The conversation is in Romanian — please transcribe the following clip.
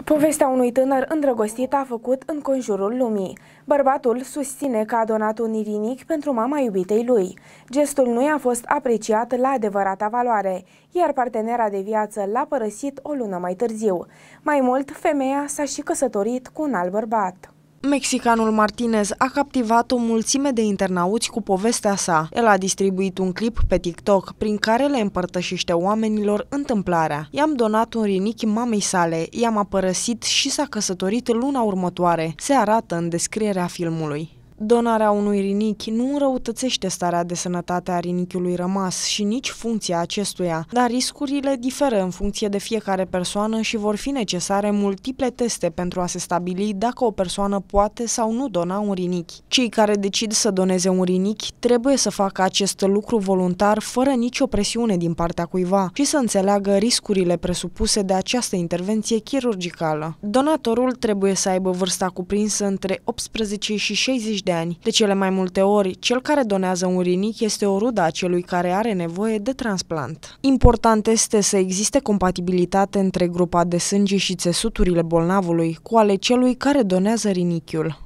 Povestea unui tânăr îndrăgostit a făcut înconjurul lumii. Bărbatul susține că a donat un rinichi pentru mama iubitei lui. Gestul nu i-a fost apreciat la adevărata valoare, iar partenera de viață l-a părăsit o lună mai târziu. Mai mult, femeia s-a și căsătorit cu un alt bărbat. Mexicanul Martinez a captivat o mulțime de internauți cu povestea sa. El a distribuit un clip pe TikTok prin care le împărtășește oamenilor întâmplarea. I-am donat un rinichi mamei sale, i-am părăsit și s-a căsătorit luna următoare, se arată în descrierea filmului. Donarea unui rinichi nu înrăutățește starea de sănătate a rinichiului rămas și nici funcția acestuia, dar riscurile diferă în funcție de fiecare persoană și vor fi necesare multiple teste pentru a se stabili dacă o persoană poate sau nu dona un rinichi. Cei care decid să doneze un rinichi trebuie să facă acest lucru voluntar, fără nicio presiune din partea cuiva, și să înțeleagă riscurile presupuse de această intervenție chirurgicală. Donatorul trebuie să aibă vârsta cuprinsă între 18 și 60 de ani. De cele mai multe ori, cel care donează un rinichi este o rudă a celui care are nevoie de transplant. Important este să existe compatibilitate între grupa de sânge și țesuturile bolnavului cu ale celui care donează rinichiul.